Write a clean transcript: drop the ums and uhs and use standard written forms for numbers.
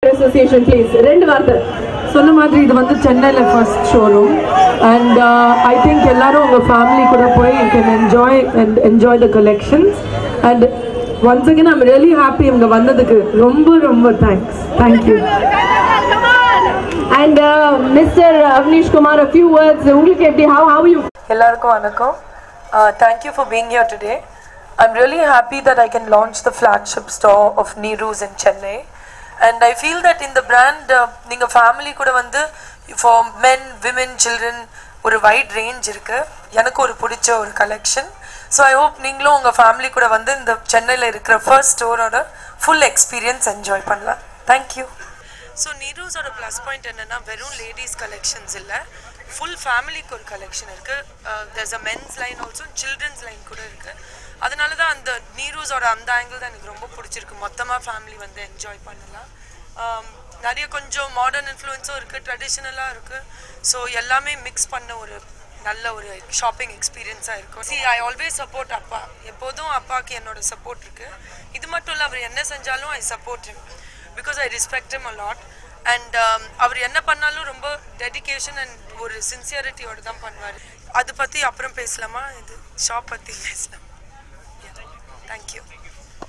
Association, please. ரெண்டு வார்த்தை சொன்ன மாதிரி இது வந்து சென்னையில first showroom and I think எல்லாரும் உங்க ஃபேமிலி கூட போய் you can enjoy the collections and once again I'm really happy இவங்க வந்ததுக்கு ரொம்ப ரொம்ப thank you and Mr. Avnish Kumar, a few words. உங்களுக்கு எப்படி how you எல்லாருக்கும் வணக்கம் thank you for being here today. I'm really happy that I can launch the flagship store of Neeru's in Chennai. And I feel that in the brand ninga family kuda vandu for men, women, children ஒரு wide range இருக்கு எனக்கு ஒரு பிடிச்ச ஒரு collection. So I hope நீங்களும் உங்க family கூட வந்து இந்த சென்னையில இருக்கிற first store ஓட full experience enjoy பண்ணலாம். Thank you. So Neeru's ஓட plus point என்னன்னா வெறும் ladies collections இல்ல full family க்கு ஒரு collection இருக்கு. There's a men's line also, children's line கூட இருக்கு. அதனால தான் அந்த Neeru's ஓட அந்த angle தான் எனக்கு ரொம்ப பிடிச்சிருக்கு. மொத்தமா family வந்து enjoy பண்ணலாம். நிறைய கொஞ்சம் மாடர்ன் இன்ஃப்ளூயன்ஸும் இருக்குது, ட்ரெடிஷ்னலாக இருக்குது. ஸோ எல்லாமே மிக்ஸ் பண்ண ஒரு நல்ல ஒரு ஷாப்பிங் எக்ஸ்பீரியன்ஸாக இருக்கும். ஐ ஆல்வேஸ் சப்போர்ட் அப்பா. எப்போதும் அப்பாவுக்கு என்னோட சப்போர்ட் இருக்குது. இது மட்டும் இல்லை, அவர் என்ன செஞ்சாலும் I support him because I respect him a lot. And அவர் என்ன பண்ணாலும் ரொம்ப டெடிகேஷன் அண்ட் ஒரு சின்சியரிட்டியோடு தான் பண்ணுவார். அதை பற்றி அப்புறம் பேசலாமா? இது ஷாப் பற்றி பேசலாம். தேங்க்யூ.